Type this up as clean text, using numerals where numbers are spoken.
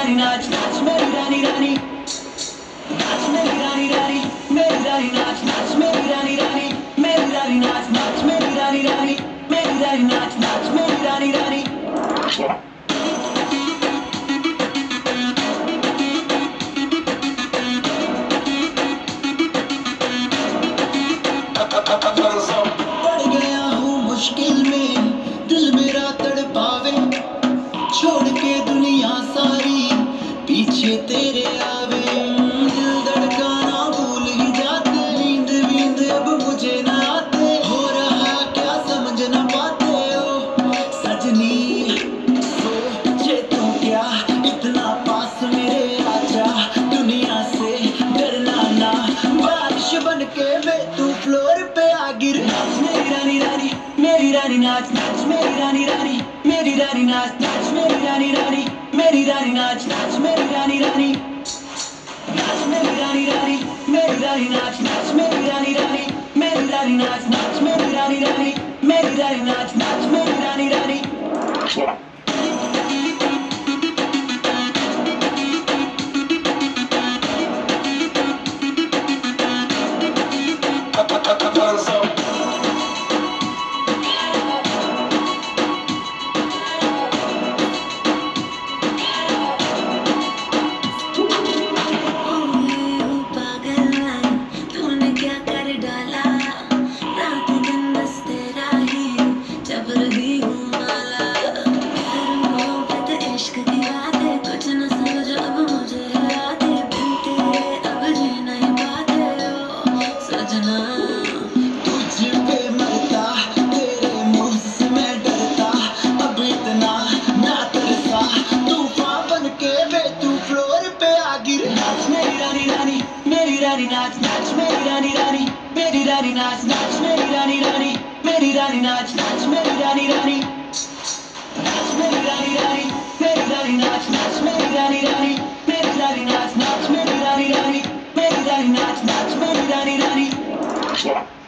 रानी नाच नाच मेरी रानी रानी नाच मेरी रानी रानी मेरी रानी नाच नाच मेरी रानी रानी मेरी रानी नाच नाच मेरी रानी रानी मेरी रानी नाच नाच मेरी रानी रानी पड़ गया हूँ मुश्किल में दिल मेरा तड़पावे छोड़ के दुनिया सारी पीछे तेरे आवे दिल धड़काना भूल ही जाते नींद वींद अब मुझे ना आते हो रहा क्या समझ ना पाते हो सजनी सोचे तू क्या इतना पास मेरे आजा दुनिया से डरना ना बारिश बन के मैं तू फ्लोर पे आ गिर नाच मेरी रानी रानी मेरी रानी नाच नाच मेरी रानी रानी मेरी रानी नाच नाच मेरी रानी रानी मेरी रानी नाच नाच मेरी रानी रानी नाच मेरी रानी रानी मेरी रानी नाच नाच मेरी रानी रानी मेरी रानी नाच नाच मेरी रानी रानी मेरी रानी नाच नाच मेरी रानी रानी मेरी रानी नाच नाच मेरी रानी रानी मेरी रानी नाच नाच मेरी रानी रानी मेरी रानी नाच नाच मेरी रानी रानी नाच मेरी रानी रानी मेरी रानी नाच नाच मेरी रानी रानी मेरी रानी नाच नाच मेरी रानी रानी मेरी रानी नाच नाच मेरी रानी रानी